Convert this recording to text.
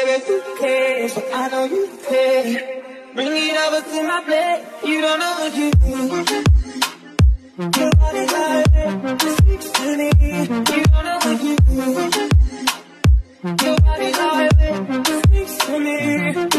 baby, who cares? But I know you care. Bring it over to my bed. You don't know what you do.